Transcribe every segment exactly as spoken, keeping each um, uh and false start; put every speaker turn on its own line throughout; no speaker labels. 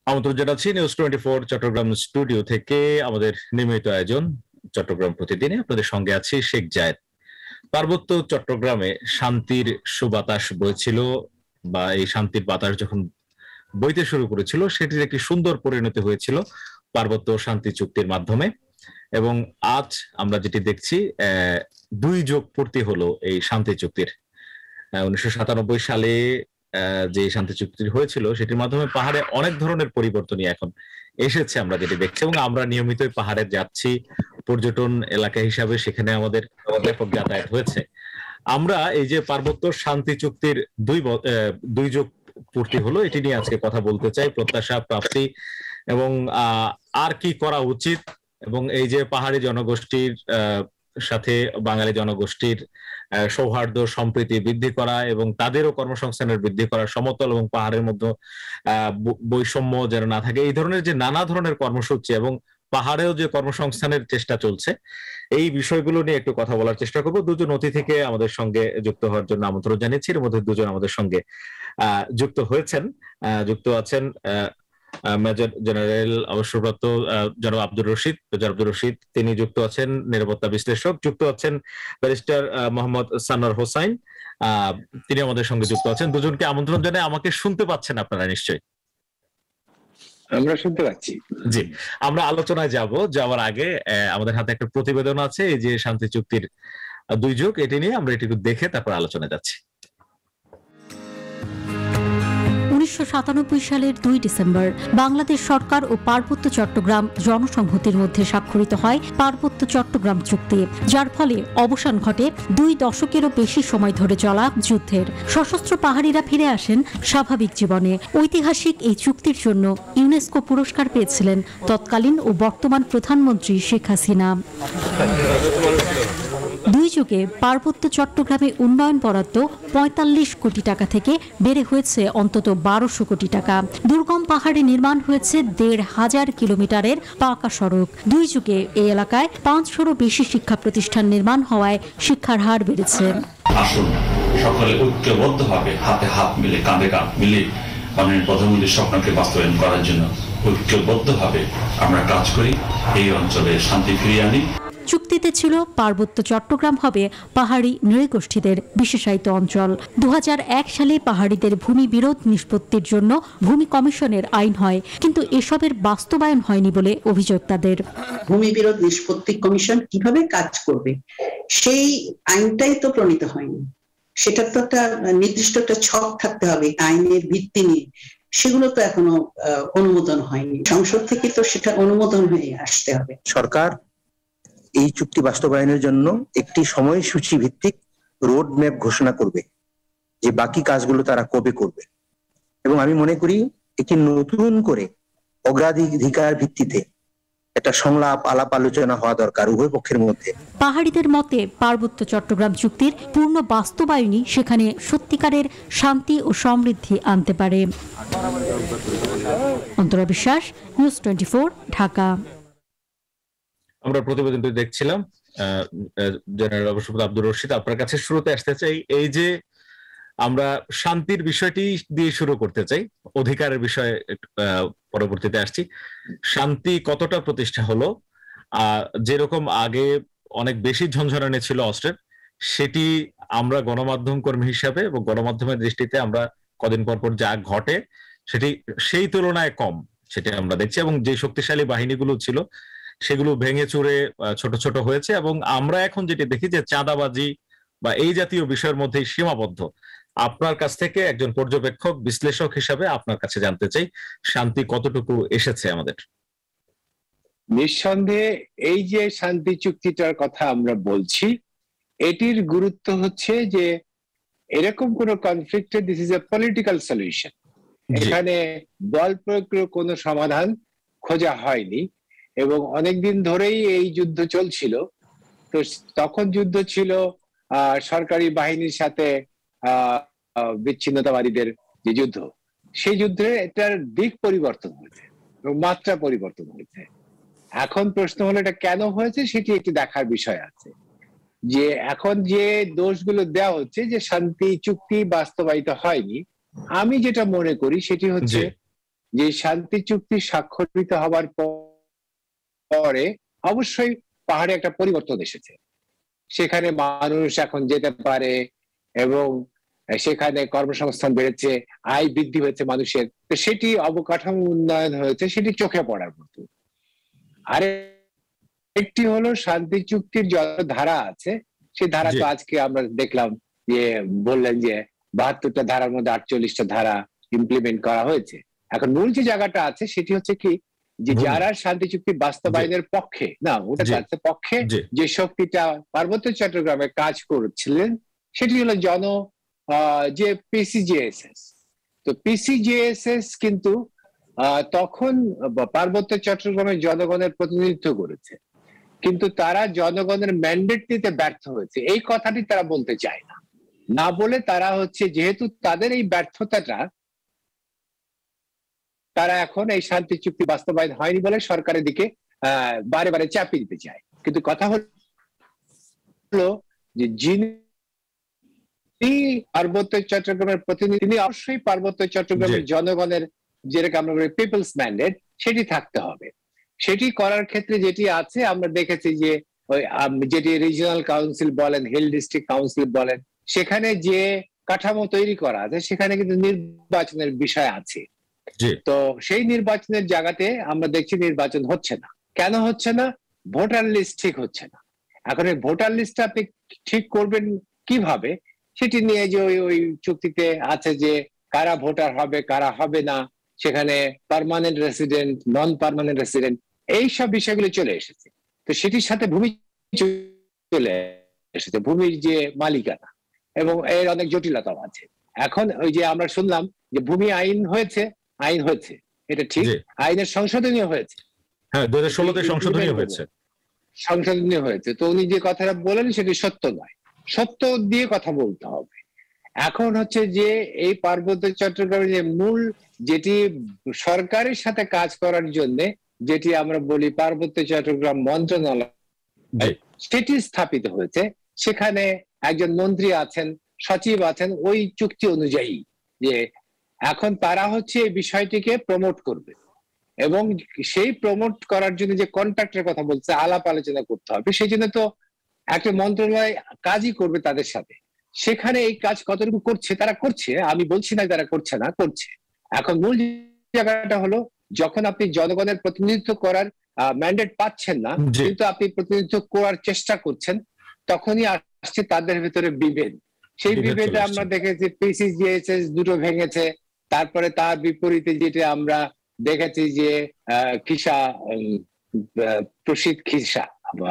আমন্ত্রণ জানাচ্ছি news twenty four Chattogram studio থেকে আমাদের নিয়মিত আয়োজন চট্টগ্রাম প্রতিদিনে আপনাদের সঙ্গে আছি শেখ জায়েদ। পার্বত্য চট্টগ্রামে শান্তির সুবাতাস বইছিল বা এই শান্তির বাতাস যখন বইতে শুরু করেছিল সেটির একটি সুন্দর পরিণতি হয়েছিল পার্বত্য শান্তি চুক্তির মাধ্যমে। এবং আজ আমরা যেটি দেখছি দুই যুগ পূর্তি হলো এই শান্তি চুক্তির। উনিশশো সাতানব্বই সালে যে শান্তি চুক্তি হয়েছিল সেটির মাধ্যমে পাহাড়ে অনেক ধরনের পরিবর্তনই এখন এসেছে আমরা যেটি দেখছি, এবং আমরা নিয়মিতই পাহাড়ে যাচ্ছি পর্যটন এলাকা হিসাবে, সেখানে আমাদের ব্যাপক যাতায়াত হয়েছে। আমরা এই যে পার্বত্য শান্তি চুক্তির দুই দুই যুগ পূর্তি হলো এটি নিয়ে আজকে কথা বলতে চাই, প্রত্যাশা, প্রাপ্তি এবং আর কি করা উচিত, এবং এই যে পাহাড়ি জনগোষ্ঠীর সাথে বাঙালি জনগোষ্ঠীর সৌহার্দ্য সম্প্রীতি বৃদ্ধি করা এবং তাদেরও কর্মসংস্থানের বৃদ্ধি করা, সমতল এবং পাহাড়ের মধ্যে বৈষম্য যেন না থাকে, এই ধরনের যে নানা ধরনের কর্মসূচি এবং পাহাড়েও যে কর্মসংস্থানের চেষ্টা চলছে, এই বিষয়গুলো নিয়ে একটু কথা বলার চেষ্টা করবো। দুজন অতিথিকে আমাদের সঙ্গে যুক্ত হওয়ার জন্য আমন্ত্রণ জানিয়েছি। এর মধ্যে দুজন আমাদের সঙ্গে আহ যুক্ত হয়েছেন যুক্ত আছেন মেজর জেনারেল অবসরপ্রাপ্ত জনাব আব্দুর রশিদ মেজর আব্দুর রশিদ তিনি যুক্ত আছেন নিরাপত্তা বিশ্লেষক, যুক্ত আছেন ব্যারিস্টার মোহাম্মদ সানোয়ার হোসাইন, আহ তিনি আমাদের সঙ্গে যুক্ত আছেন। দুজনকে আমন্ত্রণ জানাই। আমাকে শুনতে পাচ্ছেন আপনারা নিশ্চয়ই?
আমরা শুনতে পাচ্ছি।
জি, আমরা আলোচনায় যাব। যাওয়ার আগে আমাদের হাতে একটা প্রতিবেদন আছে, এই যে শান্তি চুক্তির দুই যুগ, এটি নিয়ে আমরা এটি দেখে তারপর আলোচনায় যাচ্ছি।
উনিশশো সাতানব্বই সালের দুই ডিসেম্বর বাংলাদেশ সরকার ও পার্বত্য চট্টগ্রাম জনসংহতির মধ্যে স্বাক্ষরিত হয় পার্বত্য চট্টগ্রাম চুক্তি, যার ফলে অবসান ঘটে দুই দশকেরও বেশি সময় ধরে চলা যুদ্ধের। সশস্ত্র পাহাড়িরা ফিরে আসেন স্বাভাবিক জীবনে। ঐতিহাসিক এই চুক্তির জন্য ইউনেস্কো পুরস্কার পেয়েছিলেন তৎকালীন ও বর্তমান প্রধানমন্ত্রী শেখ হাসিনা। দুই যুগে পার্বত্য চট্টগ্রামে উন্নয়ন বরাদ্দ পঁয়তাল্লিশ কোটি টাকা থেকে বেড়ে হয়েছে অন্তত বারোশো কোটি টাকা। দুর্গম পাহাড়ে নির্মাণ হয়েছে দেড় হাজার কিলোমিটারের পাকা সড়ক। দুই যুগে এই এলাকায় পাঁচশোরও বেশি শিক্ষা প্রতিষ্ঠান নির্মাণ হওয়ায় শিক্ষার হার বেড়েছে।
আসুন সকলে ঐক্যবদ্ধভাবে হাতে হাত মিলে কাঁধে কাঁধ মিলে মাননীয় প্রধানমন্ত্রীর স্বপ্নকে বাস্তবায়ন করার জন্য ঐক্যবদ্ধভাবে আমরা কাজ করি, এই অঞ্চলে শান্তি ফিরিয়ে আনি।
চুক্তিতে ছিল পার্বত্য চট্টগ্রাম হবে পাহাড়ি নৃগোষ্ঠীদের বিশেষায়িত অঞ্চল। দু হাজার এক সালে পাহাড়িদের ভূমি বিরোধ নিষ্পত্তির জন্য ভূমি কমিশনের আইন হয়, কিন্তু এসবের বাস্তবায়ন হয়নি বলে অভিযোগ তাদের।
ভূমি বিরোধ নিষ্পত্তি কমিশন কিভাবে কাজ করবে সেই আইনটাই তো প্রণীত হয়নি। সেটা তো একটা নির্দিষ্ট একটা ছক থাকতে হবে আইনের ভিত্তি নিয়ে, সেগুলো তো এখনো অনুমোদন হয়নি। সংসদ থেকে তো সেটা অনুমোদন হয়ে আসতে হবে।
সরকার এই চুক্তি বাস্তবায়নের জন্য একটি সময়সূচি ভিত্তিক রোড ম্যাপ ঘোষণা করবে যে বাকি কাজগুলো তারা কবে করবে, এবং আমি মনে করি একটি নতুন করে অগ্রাধিকার ভিত্তিতে একটা সংলাপ আলাপ আলোচনা হওয়া দরকার উভয় পক্ষের মধ্যে।
পাহাড়িদের মতে পার্বত্য চট্টগ্রাম চুক্তির পূর্ণ বাস্তবায়নই সেখানে সত্যিকারের শান্তি ও সমৃদ্ধি আনতে পারে। অন্তরা বিশ্বাস, নিউজ টোয়েন্টি ফোর, ঢাকা।
আমরা প্রতিবেদনটি দেখছিলাম। জেনারেল অবসরপ্রাপ্ত আব্দুর রশিদ, আপনার কাছে শুরুতে আসতে চাই, এই যে আমরা শান্তির বিষয়টি দিয়ে শুরু করতে চাই, অধিকারের বিষয়ে পরবর্তীতে আসছি। শান্তি কতটা প্রতিষ্ঠা হলো? আহ যেরকম আগে অনেক বেশি ঝনঝনানি ছিল অস্ত্রের, সেটি আমরা গণমাধ্যম কর্মী হিসাবে এবং গণমাধ্যমের দৃষ্টিতে আমরা কদিন পর পর যা ঘটে সেটি সেই তুলনায় কম, সেটি আমরা দেখছি। এবং যে শক্তিশালী বাহিনীগুলো ছিল সেগুলো ভেঙে চুরে ছোট ছোট হয়েছে, এবং আমরা এখন যেটি দেখি যে চাঁদাবাজি বা এই জাতীয় বিষয়ের মধ্যেই সীমাবদ্ধ। আপনার কাছ থেকে একজন পর্যবেক্ষক বিশ্লেষক হিসাবে আপনার কাছে জানতে চাই, শান্তি কতটুকু এসেছে আমাদের?
নিঃসন্দেহে এই যে শান্তি চুক্তিটার কথা আমরা বলছি, এটির গুরুত্ব হচ্ছে যে এরকম কোন কনফ্লিক্টে this is a political solution. এখানে বল প্রয়োগের কোনো সমাধান খোঁজা হয়নি, এবং অনেকদিন ধরেই এই যুদ্ধ চলছিল। তো তখন যুদ্ধ ছিল আহ সরকারি বাহিনীর সাথে আহ বিচ্ছিন্নতাবাদীদের যে যুদ্ধ, সেই যুদ্ধে এটার দিক পরিবর্তন হয়েছে এবং মাত্রা পরিবর্তন হয়েছে। এখন প্রশ্ন হলো এটা কেন হয়েছে, সেটি একটি দেখার বিষয় আছে। যে এখন যে দোষগুলো দেওয়া হচ্ছে যে শান্তি চুক্তি বাস্তবায়িত হয়নি, আমি যেটা মনে করি সেটি হচ্ছে যে শান্তি চুক্তি স্বাক্ষরিত হবার পরে অবশ্যই পাহাড়ে একটা পরিবর্তন এসেছে। সেখানে মানুষ এখন যেতে পারে এবং সেখানে কর্মসংস্থান বেড়েছে, আয় বৃদ্ধি হয়েছে মানুষের, তো সেটি অবকাঠামো উন্নয়ন হয়েছে, সেটি চোখে পড়ার মতো। আর একটি হলো শান্তি চুক্তির যত ধারা আছে সেই ধারা তো আজকে আমরা দেখলাম যে বললেন যে বাহাত্তরটা ধারার মধ্যে আটচল্লিশটা ধারা ইমপ্লিমেন্ট করা হয়েছে। এখন মূল যে জায়গাটা আছে সেটি হচ্ছে কি যে যারা শান্তি চুক্তি বাস্তবায়নের পক্ষে না ওটা তাদের পক্ষে যে শক্তিটা পার্বত্য চট্টগ্রামে কাজ করছিলেন সেটি হলো জন যে পিসিজেএসএস। তো পিসিজেএসএস কিন্তু তখন পার্বত্য চট্টগ্রামের জনগণের প্রতিনিধিত্ব করেছে, কিন্তু তারা জনগণের ম্যান্ডেট দিতে ব্যর্থ হয়েছে এই কথাটি তারা বলতে চায় না। না বলে তারা হচ্ছে যেহেতু তাদের এই ব্যর্থতাটা তারা এখন এই শান্তি চুক্তি বাস্তবায়ন হয়নি বলে সরকারের দিকে আহ বারে বারে চাপিয়ে দিতে চায়। কিন্তু কথা হলো যে যিনি পার্বত্য চট্টগ্রামের প্রতিনিধি তিনি অবশ্যই পার্বত্য চট্টগ্রামের জনগণের যেটাকে আমরা বলি পিপলস ম্যান্ডেট সেটি থাকতে হবে। সেটি করার ক্ষেত্রে যেটি আছে আমরা দেখেছি যে ওই যেটি রিজিওনাল কাউন্সিল বলেন, হিল ডিস্ট্রিক্ট কাউন্সিল বলেন, সেখানে যে কাঠামো তৈরি করা আছে সেখানে কিন্তু নির্বাচনের বিষয় আছে। তো সেই নির্বাচনের জায়গাতে আমরা দেখছি নির্বাচন হচ্ছে না। কেন হচ্ছে না? ভোটার লিস্ট ঠিক হচ্ছে না। এখন এই ভোটার লিস্টটা আপনি ঠিক করবেন কিভাবে সেটি নিয়ে যে ওই ওই চুক্তিতে আছে যে কারা ভোটার হবে কারা হবে না, সেখানে permanent resident non permanent resident এইসব বিষয়গুলো চলে এসেছে। তো সেটির সাথে ভূমি চলে এসেছে, ভূমির যে মালিকানা এবং এর অনেক জটিলতাও আছে। এখন ওই যে আমরা শুনলাম যে ভূমি আইন হয়েছে, আইন হয়েছে এটা ঠিক, আইনের সংশোধনীয় হয়েছে,
হ্যাঁ দুই হাজার ষোলোতে সংশোধনীয় হয়েছে
সংশোধনীয় হয়েছে তো উনি যে কথাটা বলেন সেটি সত্য নয়, সত্য দিয়ে কথা বলতে হবে। এখন হচ্ছে যে এই পার্বত্য চট্টগ্রামের যে মূল যেটি সরকারের সাথে কাজ করার জন্য যেটি আমরা বলি পার্বত্য চট্টগ্রাম মন্ত্রণালয় সেটি স্থাপিত হয়েছে। সেখানে একজন মন্ত্রী আছেন, সচিব আছেন ওই চুক্তি অনুযায়ী, যে এখন তারা হচ্ছে এই বিষয়টিকে প্রমোট করবে এবং সেই প্রমোট করার জন্য যে কন্ট্রাক্টের কথা বলছে আলাপ আলোচনা করতে হবে, সেই জন্য তো একটা মন্ত্রণালয় কাজই করবে তাদের সাথে। সেখানে এই কাজ কতটুকু করছে তারা করছে, আমি বলছি না তারা করছে না, করছে। এখন মূল জায়গাটা হলো যখন আপনি জনগণের প্রতিনিধিত্ব করার ম্যান্ডেট পাচ্ছেন না কিন্তু আপনি প্রতিনিধিত্ব করার চেষ্টা করছেন, তখনই আসছে তাদের ভিতরে বিভেদ। সেই বিভেদে আমরা দেখেছি পিসিজেএসএস দুটো ভেঙেছে, তারপরে তার বিপরীতে যেটা আমরা দেখেছি যে খিসা প্রসিদ খিসা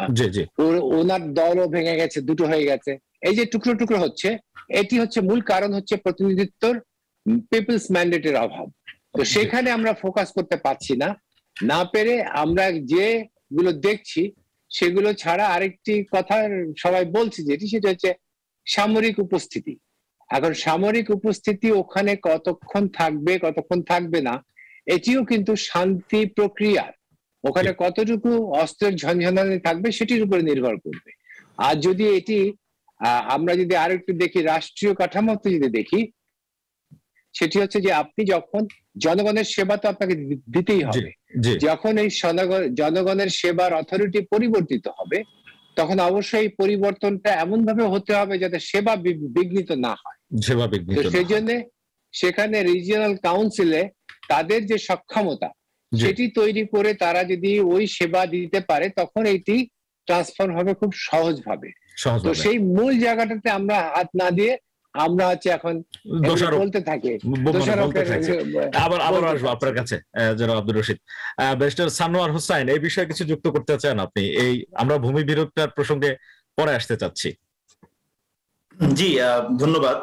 ওনার দলও ভেঙে গেছে, দুটো হয়ে গেছে। এই যে টুকরো টুকরো হচ্ছে এটি হচ্ছে মূল কারণ হচ্ছে প্রতিনিধিত্বর পিপলস ম্যান্ডেটের অভাব। তো সেখানে আমরা ফোকাস করতে পারছি না, না পেরে আমরা যেগুলো দেখছি সেগুলো ছাড়া আরেকটি কথা সবাই বলছে যেটি সেটা হচ্ছে সামরিক উপস্থিতি। এখন সামরিক উপস্থিতি ওখানে কতক্ষণ থাকবে কতক্ষণ থাকবে না এটিও কিন্তু শান্তি প্রক্রিয়ার ওখানে কতটুকু অস্ত্রের ঝনঝনানি থাকবে সেটির উপরে নির্ভর করবে। আর যদি এটি আমরা যদি আরো একটু দেখি রাষ্ট্রীয় কাঠামোতে যদি দেখি সেটি হচ্ছে যে আপনি যখন জনগণের সেবা তো আপনাকে দিতেই হবে, যখন এই জনগণের সেবার অথরিটি পরিবর্তিত হবে তখন অবশ্যই এই পরিবর্তনটা এমন ভাবে হতে হবে যাতে সেবা বিঘ্নিত না হয়। সেই জন্য সেখানে রিজিওনাল কাউন্সিলে তাদের যে সক্ষমতা সেটি তৈরি করে তারা যদি ওই সেবা দিতে পারে তখন এটি ট্রান্সফার হবে খুব সহজ ভাবে। তো সেই মূল জায়গাটাতে আমরা হাত না দিয়ে আমরা হচ্ছে এখন বলতে থাকি।
আবার আবার আসবো আপনার কাছে জনাব আব্দুর রশিদ। ব্যারিস্টার সানোয়ার হোসাইন এই বিষয়ে কিছু যুক্ত করতে চান আপনি? এই আমরা ভূমি বিরোধটার প্রসঙ্গে পরে আসতে চাচ্ছি।
জি ধন্যবাদ।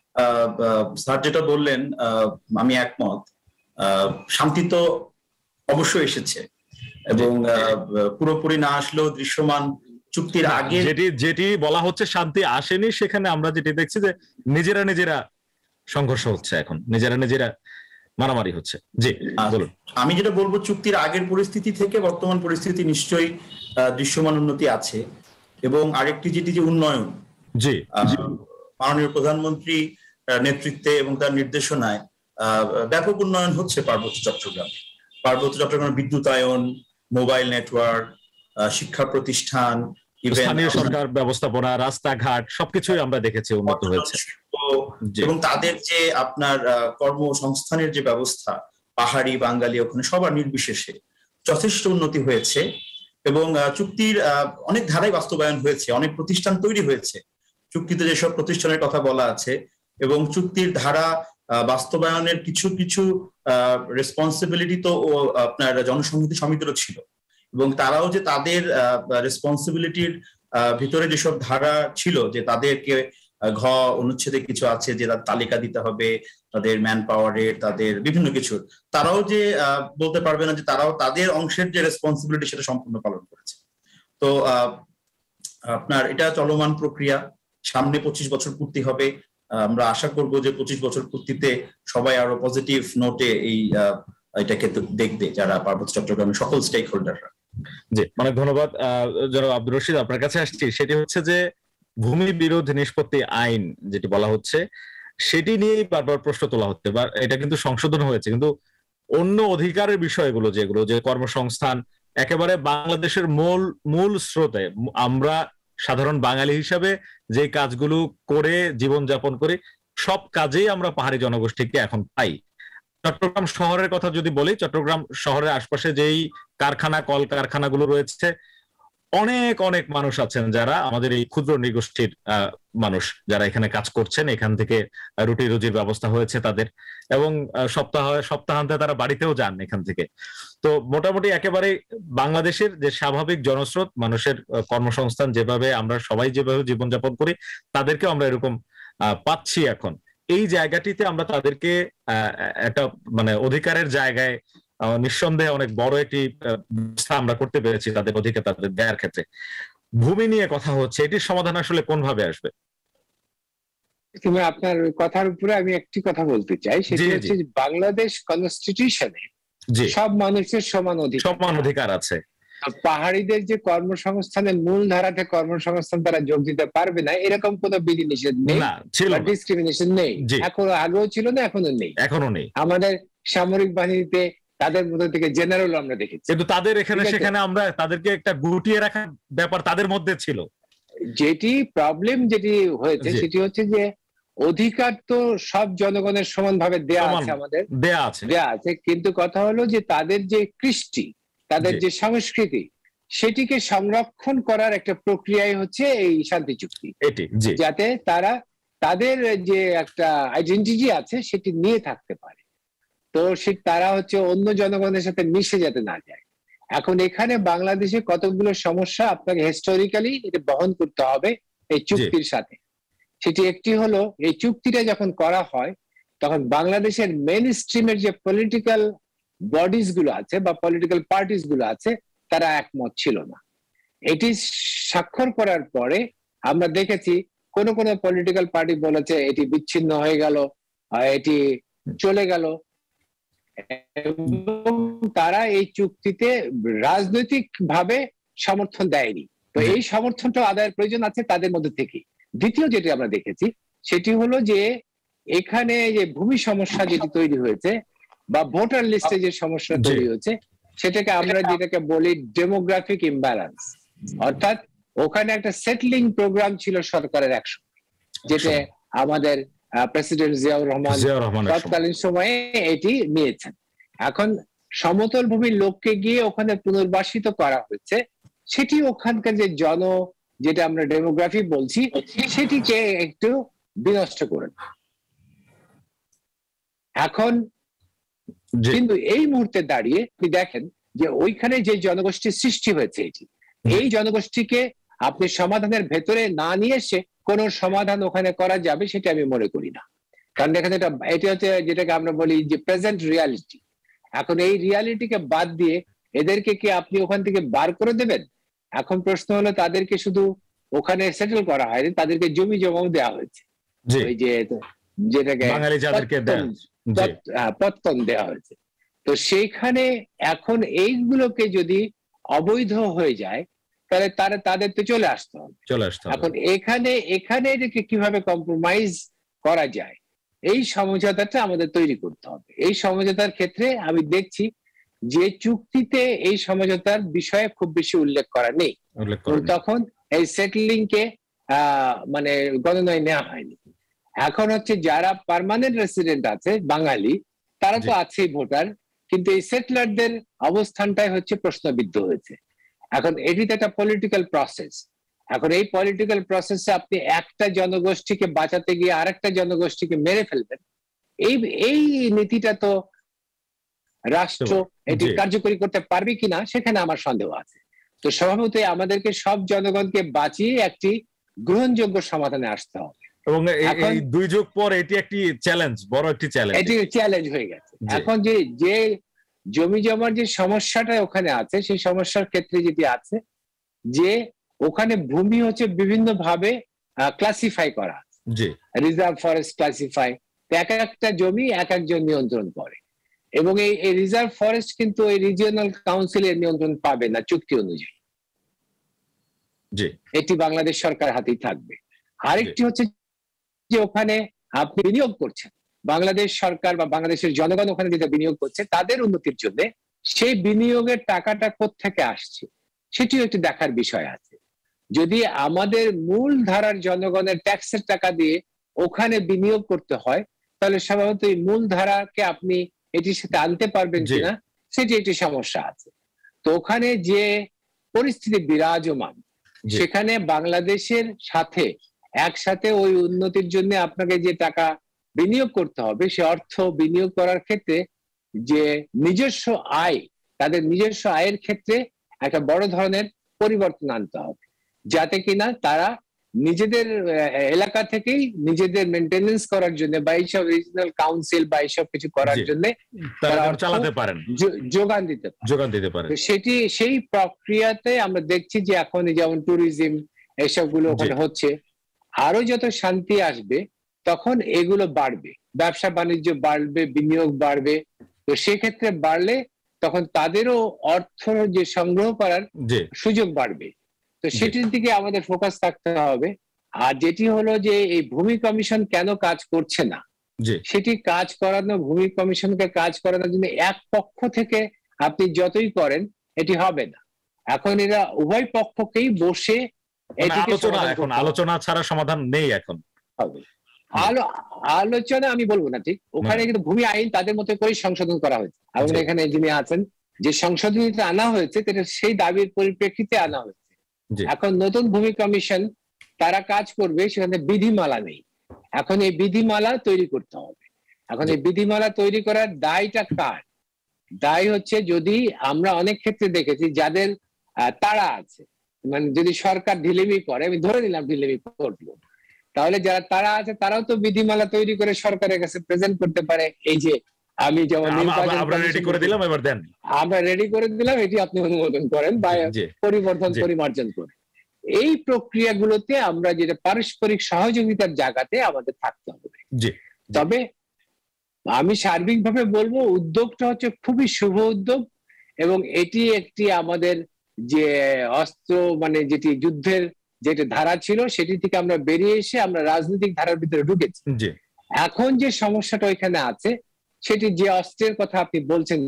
স্যার যেটা বললেন আমি একমত। শান্তি তো অবশ্যই এসেছে এবং পুরোপুরি না আসলেও দৃশ্যমান চুক্তির আগে
যেটি যেটি বলা হচ্ছে শান্তি আসেনি, সেখানে আমরা যেটি দেখছি যে নিজেরা নিজেরা সংঘর্ষ হচ্ছে, এখন নিজেরা নিজেরা মারামারি হচ্ছে। জি বলুন।
আমি যেটা বলবো চুক্তির আগের পরিস্থিতি থেকে বর্তমান পরিস্থিতি নিশ্চয়ই দৃশ্যমান উন্নতি আছে এবং আরেকটি যেটি যে উন্নয়ন,
জি
মাননীয় প্রধানমন্ত্রী নেতৃত্বে এবং তার নির্দেশনায় ব্যাপক উন্নয়ন হচ্ছে পার্বত্য চট্টগ্রামে। পার্বত্য চট্টগ্রামের বিদ্যুতায়ন, মোবাইল নেটওয়ার্ক, শিক্ষা প্রতিষ্ঠান,
স্থানীয় সরকার ব্যবস্থাপনা, রাস্তাঘাট সবকিছুই আমরা দেখেছি উন্নত হয়েছে।
এবং তাদের যে আপনার কর্মসংস্থানের যে ব্যবস্থা, পাহাড়ি বাঙালি ওখানে সবার নির্বিশেষে যথেষ্ট উন্নতি হয়েছে। এবং চুক্তির অনেক ধারাই বাস্তবায়ন হয়েছে, অনেক প্রতিষ্ঠান তৈরি হয়েছে। চুক্তিতে যেসব প্রতিষ্ঠানের কথা বলা আছে এবং চুক্তির ধারা বাস্তবায়নের কিছু কিছু রেসপন্সিবিলিটি তো আপনার জনসংহতি সমিতিরও ছিল, এবং তারাও যে তাদের রেসপন্সিবিলিটির ভিতরে যেসব ধারা ছিল যে তাদেরকে ঘ অনুচ্ছেদে কিছু আছে যে তালিকা দিতে হবে তাদের ম্যান পাওয়ারের, তাদের বিভিন্ন কিছুর, তারাও যে বলতে পারবে না যে তারাও তাদের অংশের যে রেসপন্সিবিলিটি সেটা সম্পূর্ণ পালন করেছে। তো আপনার এটা চলমান প্রক্রিয়া, সামনে পঁচিশ বছর পূর্তি হবে। আমরা আশা করব যে পঁচিশ বছর পূর্তিতে সবাই আরো পজিটিভ নোটে এই এটাকে দেখবে যারা পার্বত্য চট্টগ্রামের সকল স্টেক হোল্ডাররা।
জি, অনেক ধন্যবাদ। জনাব আব্দুর রশিদ, আপনার কাছে আসছি। সেটি হচ্ছে যে ভূমি বিরোধ নিষ্পত্তি আইন যেটি বলা হচ্ছে সেটি নিয়েই বারবার প্রশ্ন তোলা হচ্ছে, বা এটা কিন্তু সংশোধন হয়েছে, কিন্তু অন্য অধিকারের বিষয়গুলো যেগুলো যে কর্মসংস্থান একেবারে বাংলাদেশের মূল মূল স্রোতে আমরা সাধারণ বাঙালি হিসাবে যে কাজগুলো করে জীবনযাপন করি সব কাজেই আমরা পাহাড়ি জনগোষ্ঠীকে এখন পাই। চট্টগ্রাম শহরের কথা যদি বলি, চট্টগ্রাম শহরের আশপাশে যেই কারখানা কল কারখানাগুলো রয়েছে, অনেক অনেক মানুষ আছেন যারা আমাদের এই ক্ষুদ্র নৃগোষ্ঠীর আহ মানুষ যারা এখানে কাজ করছেন, এখান থেকে রুটি রুজির ব্যবস্থা হয়েছে তাদের, এবং সপ্তাহ সপ্তাহান্তে তারা বাড়িতেও যান এখান থেকে। তো মোটামুটি একেবারে বাংলাদেশের যে স্বাভাবিক জনস্রোত, মানুষের কর্মসংস্থান যেভাবে আমরা সবাই যেভাবে জীবনযাপন করি তাদেরকে আমরা এরকম আহ পাচ্ছি এখন। এই জায়গাটিতে আমরা তাদেরকে আহ একটা মানে অধিকারের জায়গায় নিঃসন্দেহে অনেক বড় একটি ব্যবস্থা আমরা করতে পেরেছি তাদের অধিকার তাদের দেওয়ার ক্ষেত্রে। ভূমি নিয়ে কথা হচ্ছে, এটির সমাধান আসলে কোন ভাবে আসবে?
তুমি আপনার কথার উপরে আমি একটি কথা বলতে চাই, সেটি হচ্ছে বাংলাদেশ কনস্টিটিউশনে সব মানুষের সমান অধিকার
সমান অধিকার আছে।
পাহাড়িদের যে কর্মসংস্থানের মূল ধারাতে কর্মসংস্থান তারা যোগ দিতে পারবে না এরকম কোন বিধিনিষেধ নেই, ডিসক্রিমিনেশন নেই, এখনো আগেও ছিল না, এখনো নেই,
এখনো নেই।
আমাদের সামরিক বাহিনীতে তাদের মধ্যে থেকে জেনারেল আমরা দেখেছি,
কিন্তু তাদের এখানে সেখানে আমরা তাদেরকে একটা গুটিয়ে রাখার ব্যাপার তাদের মধ্যে ছিল।
যেটি প্রবলেম যেটি হয়েছে সেটি হচ্ছে যে অধিকার তো সব জনগণের সমানভাবে দেয়া আছে, আমাদের
দেয়া আছে
দেয়া আছে কিন্তু কথা হলো যে তাদের যে কৃষ্টি, তাদের যে সংস্কৃতি, সেটিকে সংরক্ষণ করার একটা প্রক্রিয়াই হচ্ছে এই শান্তি চুক্তি, যাতে তারা তাদের যে একটা আইডেন্টিটি আছে সেটি নিয়ে থাকতে পারে। তো সে তারা হচ্ছে অন্য জনগণের সাথে মিশে যেতে না যায়। এখন এখানে বাংলাদেশে কতগুলো সমস্যা আপনাকে হিস্টোরিক্যালি এটা বহন করতে হবে এই চুক্তির সাথে। সেটি একটি হলো, এই চুক্তিটা যখন করা হয় তখন বাংলাদেশের মেইন স্ট্রিমের যে পলিটিক্যাল বডিজ গুলো আছে বা পলিটিক্যাল পার্টিস গুলো আছে তারা একমত ছিল না। এটি স্বাক্ষর করার পরে আমরা দেখেছি কোন কোন পলিটিক্যাল পার্টি বলেছে এটি বিচ্ছিন্ন হয়ে গেল, এটি চলে গেল, এবং তারা এই চুক্তিতে রাজনৈতিক ভাবে সমর্থন দেয়নি। তো এই সমর্থনটা আদায়ের প্রয়োজন আছে তাদের মধ্যে থেকে। দ্বিতীয় যেটি আমরা দেখেছি সেটি হলো যে এখানে যে ভূমি সমস্যা যেটি তৈরি হয়েছে বা ভোটার লিস্টে যে সমস্যা তৈরি হয়েছে সেটাকে আমরা যেটাকে বলি ডেমোগ্রাফিক ইমব্যালেন্স, অর্থাৎ ওখানে একটা সেটলিং প্রোগ্রাম ছিল সরকারের একসময়, যেটা আমাদের প্রেসিডেন্ট জিয়াউর রহমান তৎকালীন সময়ে এটি নিয়েছেন। এখন সমতল ভূমির লোককে গিয়ে ওখানে পুনর্বাসিত করা হয়েছে, সেটি ওখানকার যে জন যেটা আমরা ডেমোগ্রাফি বলছি সেটিকে একটু বিনষ্ট করে। এখন কিন্তু এই মুহূর্তে দাঁড়িয়ে আপনি দেখেন যে ওইখানে যে জনগোষ্ঠীর সৃষ্টি হয়েছে এটি, এই জনগোষ্ঠীকে আপনি সমাধানের ভেতরে না নিয়ে এসে কোন সমাধান ওখানে করা যাবে সেটা আমি মনে করি না। কারণ এখানে এটা এটি হচ্ছে যেটাকে আমরা বলি যে প্রেজেন্ট রিয়ালিটি। এখন এই রিয়ালিটিকে বাদ দিয়ে এদেরকে কি আপনি ওখান থেকে বার করে দেবেন? এখন প্রশ্ন হলো তাদেরকে শুধু ওখানে সেটেল করা হয়নি, তাদেরকে জমি জমাও দেওয়া হয়েছে, ওই যে যেটাকে পত্তন দেওয়া হয়েছে। তো সেইখানে এখন এইগুলোকে যদি অবৈধ হয়ে যায় তাহলে তারা তাদের তো চলে আসতে হবে।
চলে আসতে হবে।
এখন এখানে এখানে এটাকে কিভাবে কম্প্রোমাইজ করা যায় এই সমঝোতাটা আমাদের তৈরি করতে হবে। এই সমঝোতার ক্ষেত্রে আমি দেখছি যে চুক্তিতে এই সমঝোতার বিষয়ে খুব বেশি উল্লেখ করা নেই, তখন এই সেটেলিং কে আহ মানে গণনায় নেওয়া হয়নি। এখন হচ্ছে যারা পার্মানেন্ট রেসিডেন্ট আছে বাঙালি, তারা তো আছেই ভোটার, কিন্তু এই সেটলারদের অবস্থানটাই হচ্ছে প্রশ্নবিদ্ধ হয়েছে। এখন এটিতে একটা পলিটিক্যাল প্রসেস। এখন এই পলিটিক্যাল প্রসেসে আপনি একটা জনগোষ্ঠীকে বাঁচাতে গিয়ে আরেকটা জনগোষ্ঠীকে মেরে ফেলবেন, এই এই নীতিটা তো রাষ্ট্র এটি কার্যকরী করতে পারবে কিনা সেখানে আমার সন্দেহ আছে। তো স্বভাবতই আমাদেরকে সব জনগণকে বাঁচিয়ে একটি গ্রহণযোগ্য সমাধানে আসতে হবে।
এবং এই দুই যুগ পর এটি একটি চ্যালেঞ্জ, বড় একটি চ্যালেঞ্জ, এটি
চ্যালেঞ্জ হয়ে গেছে। এখন যে যে জমি জমার যে সমস্যাটা ওখানে আছে, সেই সমস্যার ক্ষেত্রে যেটি আছে যে ওখানে ভূমি হচ্ছে বিভিন্ন ভাবে ক্লাসিফাই করা, রিজার্ভ ফরেস্ট ক্লাসিফাই, এক একটা জমি এক একজন নিয়ন্ত্রণ করে, এবং এই রিজার্ভ ফরেস্ট কিন্তু এই রিজিওনাল কাউন্সিলের নিয়ন্ত্রণ পাবে না চুক্তি অনুযায়ী, এটি বাংলাদেশ সরকার হাতেই থাকবে। আরেকটি হচ্ছে যে ওখানে আপনি বিনিয়োগ করছেন, বাংলাদেশ সরকার বা বাংলাদেশের জনগণ ওখানে যেটা বিনিয়োগ করছে তাদের উন্নতির জন্য, সেই বিনিয়োগের টাকাটা কোত্থেকে আসছে সেটিও একটি দেখার বিষয় আছে। যদি আমাদের মূল ধারার জনগণের ট্যাক্সের টাকা দিয়ে ওখানে বিনিয়োগ করতে হয়, তাহলে স্বাভাবিক এই মূল ধারাকে আপনি এটির সাথে আনতে পারবেন কিনা সেটি একটি সমস্যা আছে। তো ওখানে যে পরিস্থিতি বিরাজমান, সেখানে বাংলাদেশের সাথে একসাথে ওই উন্নতির জন্য আপনাকে যে টাকা বিনিয়োগ করতে হবে, সে অর্থ বিনিয়োগ করার ক্ষেত্রে যে নিজস্ব আয়, তাদের নিজস্ব আয়ের ক্ষেত্রে একটা বড় ধরনের পরিবর্তন আনতে হবে, যাতে কিনা তারা নিজেদের এলাকা থেকেই নিজেদের মেনটেনেন্স করার জন্য বা এইসব রিজিওনাল কাউন্সিল বা এইসব কিছু করার জন্য
তারা চালাতে পারেন,
যোগান দিতে
যোগান দিতে পারেন।
সেটি সেই প্রক্রিয়াতে আমরা দেখছি যে এখন যেমন ট্যুরিজম এসব গুলো ওখানে হচ্ছে, আরো যত শান্তি আসবে তখন এগুলো বাড়বে, ব্যবসা বাণিজ্য বাড়বে, বিনিয়োগ বাড়বে। তো সেক্ষেত্রে বাড়লে তখন তাদেরও অর্থ যে সংগ্রহ করার সুযোগ বাড়বে। তো সেটির দিকে আমাদের ফোকাস থাকতে হবে। আর যেটি হলো যে এই ভূমি কমিশন কেন কাজ করছে না, সেটি কাজ করানো, ভূমি কমিশনকে কাজ করানোর জন্য এক পক্ষ থেকে আপনি যতই করেন এটি হবে না। এখন এরা উভয় পক্ষকেই বসে
আলোচনা, এখন আলোচনা ছাড়া সমাধান নেই এখন
হবে। আলো আলোচনা আমি বলবো না, ঠিক ওখানে কিন্তু ভূমি আইন তাদের মতো করে সংশোধন করা হয়েছে, এবং এখানে যিনি আছেন যে সংশোধনীটা আনা হয়েছে সেই দাবির পরিপ্রেক্ষিতে আনা হয়েছে। এখন নতুন ভূমি কমিশন তারা কাজ করবে, সেখানে বিধিমালা নেই, এখন এই বিধিমালা তৈরি করতে হবে। এখন এই বিধিমালা তৈরি করার দায়টা কার? দায় হচ্ছে, যদি আমরা অনেক ক্ষেত্রে দেখেছি যাদের তাড়া আছে, মানে যদি সরকার ঢিলেমি করে, আমি ধরে নিলাম ঢিলেমি করলো, তাহলে যারা তারা আছে তারাও তো বিধিমালা তৈরি করে সরকারের কাছে প্রেজেন্ট করতে পারে, এই যে আমি যেমন
আমরা রেডি করে দিলাম, এবার দেন,
আমরা রেডি করে দিলাম, এটি আপনি অনুমোদন করেন বা পরিবর্তন পরিমার্জন করে। এই প্রক্রিয়াগুলোতে আমরা যেটা পারস্পরিক সহযোগিতার জায়গাতে আমাদের থাকতে হবে। তবে আমি সার্বিকভাবে বলবো উদ্যোগটা হচ্ছে খুবই শুভ উদ্যোগ, এবং এটি একটি আমাদের যে অস্ত্র মানে যেটি যুদ্ধের যেটা ধারা ছিল সেটি থেকে আমরা বেরিয়ে এসে আমরা রাজনৈতিক ধারার ভিতরে ঢুকেছি। এখন যে সমস্যাটা ওইখানে আছে, সেটি যে অস্ত্রের কথা আপনি বলছেন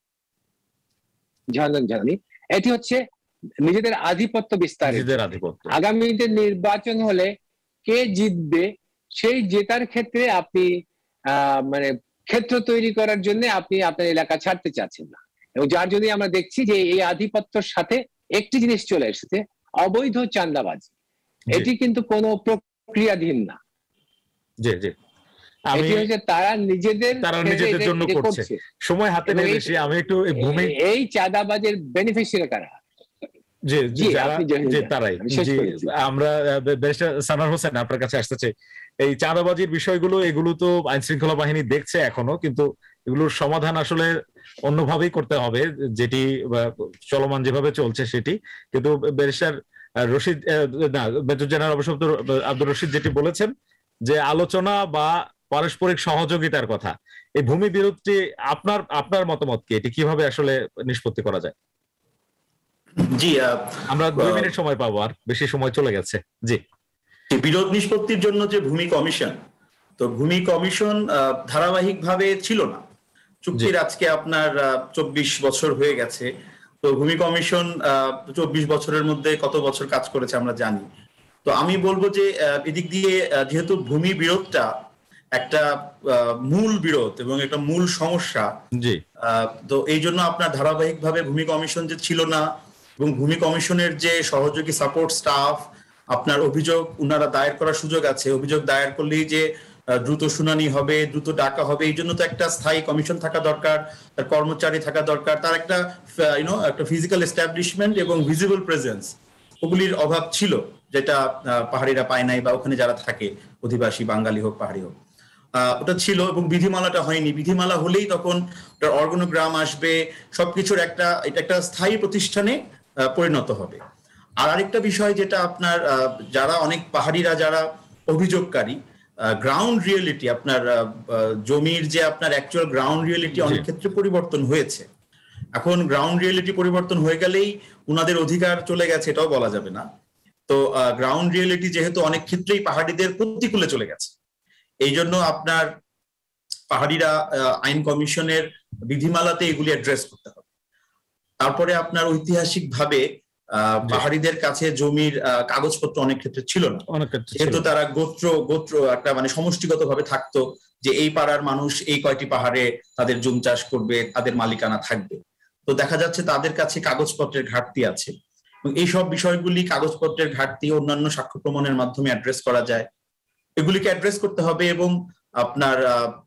জানি, এটি হচ্ছে নিজেদের আধিপত্য বিস্তার। আগামীতে নির্বাচন হলে কে জিতবে, সেই জেতার ক্ষেত্রে আপনি আহ মানে ক্ষেত্র তৈরি করার জন্য আপনি আপনার এলাকা ছাড়তে চাচ্ছেন না, এবং যার জন্য আমরা দেখছি যে এই আধিপত্যের সাথে একটি জিনিস চলে এসেছে, অবৈধ চাঁদাবাজি। এটি কিন্তু কোনো প্রক্রিয়াধীন না, তারা নিজেদের
তারা নিজেদের জন্য করছে, সময় হাতে নিয়ে বেশি। আমি একটু ভূমি
এই চাঁদাবাজের বেনিফিশিয়ারি কারা?
জি জি জি তারাই। আমরা ব্যারিস্টার সানার হোসেন আপনার কাছে আসতে চাই, এই চাঁদাবাজির বিষয়গুলো এগুলো তো আইন শৃঙ্খলা বাহিনী দেখছে এখনো, কিন্তু এগুলোর সমাধান আসলে অন্যভাবেই করতে হবে, যেটি চলমান যেভাবে চলছে সেটি। কিন্তু ব্যারিস্টার রশিদ না মেজর জেনারেল অবসর আব্দুর রশিদ যেটি বলেছেন যে আলোচনা বা পারস্পরিক সহযোগিতার কথা, এই ভূমি বিরোধটি আপনার আপনার মতামত কি, এটি কিভাবে আসলে নিষ্পত্তি করা যায়?
জি,
আমরা দুই মিনিট সময় পাবো, আর বেশি সময় চলে গেছে। জি,
বিরোধ নিষ্পত্তির জন্য যে ভূমি কমিশন, তো ভূমি কমিশন ধারাবাহিকভাবে ছিল না। চুক্তির আজকে আপনার চব্বিশ বছর হয়ে গেছে। তো ভূমি কমিশন চব্বিশ বছরের মধ্যে কত বছর কাজ করেছে আমরা জানি। তো আমি বলবো যে এদিক দিয়ে যেহেতু ভূমি বিরোধটা একটা মূল বিরোধ এবং একটা মূল সমস্যা, তো এই জন্য আপনার ধারাবাহিকভাবে ভূমি কমিশন যে ছিল না এবং ভূমি কমিশনের যে সহযোগী সাপোর্ট স্টাফ, আপনার অভিযোগ উনারা দায়ের করার সুযোগ আছে, অভিযোগ দায়ের করলেই যে দ্রুত শুনানি হবে, দ্রুত ডাকা হবে, এই জন্য তো একটা স্থায়ী কমিশন থাকা দরকার, তার কর্মচারী থাকা দরকার, তার একটা ইউনো একটা ফিজিক্যাল এস্টাবলিশমেন্ট এবং ভিজিবল প্রেজেন্স, ওগুলির অভাব ছিল, যেটা পাহাড়িরা পায় নাই বা ওখানে যারা থাকে অধিবাসী বাঙালি হোক পাহাড়ি হোক ওটা ছিল। এবং বিধিমালাটা হয়নি। বিধিমালা হলেই তখন ওটার অর্গানোগ্রাম আসবে, সবকিছুর একটা এটা একটা স্থায়ী প্রতিষ্ঠানে পরিণত হবে। আর আরেকটা বিষয় যেটা আপনার যারা অনেক পাহাড়িরা যারা অভিযোগকারী, গ্রাউন্ড রিয়েলিটি আপনার জমির যে আপনার অ্যাকচুয়াল গ্রাউন্ড রিয়েলিটি অনেক ক্ষেত্রে পরিবর্তন হয়েছে। এখন গ্রাউন্ড রিয়েলিটি পরিবর্তন হয়ে গেলেই উনাদের অধিকার চলে গেছে এটাও বলা যাবে না। তো গ্রাউন্ড রিয়েলিটি যেহেতু অনেক ক্ষেত্রেই পাহাড়িদের প্রতিকূলে চলে গেছে, এই জন্য আপনার পাহাড়িরা আইন কমিশনের বিধিমালাতে এগুলি অ্যাড্রেস করতে হবে। তারপরে আপনার ঐতিহাসিক ভাবে পাহাড়িদের কাছে জমির কাগজপত্র অনেক ক্ষেত্রে ছিল না, যেহেতু তারা গোত্র গোত্র একটা মানে সমষ্টিগত ভাবে থাকতো যে এই পাড়ার মানুষ এই কয়টি পাহাড়ে তাদের জমি চাষ করবে, তাদের মালিকানা থাকবে। তো দেখা যাচ্ছে তাদের কাছে কাগজপত্রের ঘাটতি আছে এবং এই সব বিষয়গুলি কাগজপত্রের ঘাটতি অন্যান্য সাক্ষ্য প্রমাণের মাধ্যমে অ্যাড্রেস করা যায়, এগুলিকে অ্যাড্রেস করতে হবে। এবং আপনার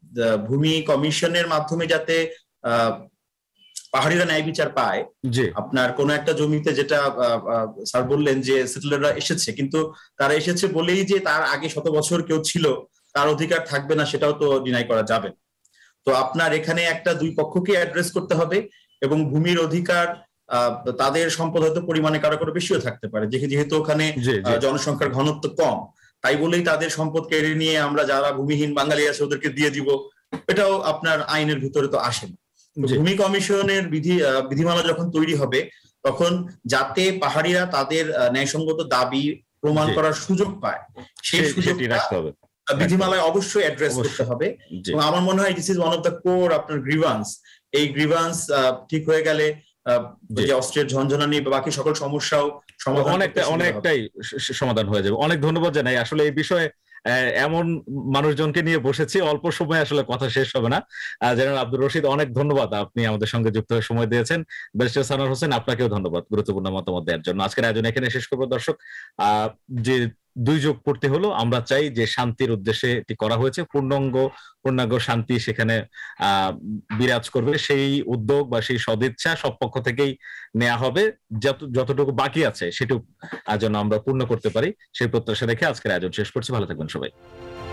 ভূমি কমিশনের মাধ্যমে যাতে আহ পাহাড়িরা ন্যায় বিচার পায়। আপনার কোন একটা জমিতে যেটা স্যার বললেন যে সেটেলাররা এসেছে, কিন্তু তারা এসেছে বলেই যে তার আগে শত বছর কেউ ছিল তার অধিকার থাকবে না সেটাও তো ডিনাই করা যাবে। তো আপনার এখানে একটা দুই পক্ষকে অ্যাড্রেস করতে হবে এবং ভূমির অধিকার তাদের সম্পদ হয়তো পরিমাণে কারো কারো বেশিও থাকতে পারে, যেহেতু ওখানে জনসংখ্যার ঘনত্ব কম, তাই বলেই তাদের সম্পদ কেড়ে নিয়ে আমরা যারা ভূমিহীন বাঙালি আছে ওদেরকে দিয়ে দিব, এটাও আপনার আইনের ভিতরে তো আসে না। ভূমি কমিশনের বিধি বিধিমালা যখন তৈরি হবে তখন যাতে পাহাড়িরা তাদের ন্যায়সঙ্গত দাবি প্রমাণ করার সুযোগ পায় সেই সুযোগটা বিধিমালায় অবশ্যই অ্যাড্রেস করতে হবে। এবং আমার মনে হয় this is one of the core আপনার গ্রিভান্স। এই গ্রিভান্স ঠিক হয়ে গেলে যে অস্ত্রের ঝনঝনানি বা বাকি সকল সমস্যাও সমাধান
অনেকটা অনেকটাই সমাধান হয়ে যাবে। অনেক ধন্যবাদ জানাই। আসলে এই বিষয়ে এমন মানুষজনকে নিয়ে বসেছি, অল্প সময় আসলে কথা শেষ হবে না। জেনারেল আব্দুর রশিদ, অনেক ধন্যবাদ, আপনি আমাদের সঙ্গে যুক্ত হয়ে সময় দিয়েছেন। ব্যারিস্টার সানোয়ার হোসেন, আপনাকেও ধন্যবাদ গুরুত্বপূর্ণ মতামত দেওয়ার জন্য। আজকের আয়োজন এখানে শেষ করবো। দর্শক, আহ যে দুই যোগ পূর্তি হলো, আমরা চাই যে শান্তির উদ্দেশ্যে এটি করা হয়েছে, পূর্ণাঙ্গ পূর্ণাঙ্গ শান্তি সেখানে আহ বিরাজ করবে, সেই উদ্যোগ বা সেই সদিচ্ছা সব পক্ষ থেকেই নেওয়া হবে। যত যতটুকু বাকি আছে সেটুকু যেন আমরা পূর্ণ করতে পারি, সেই প্রত্যাশা রেখে আজকের আয়োজন শেষ করছি। ভালো থাকবেন সবাই।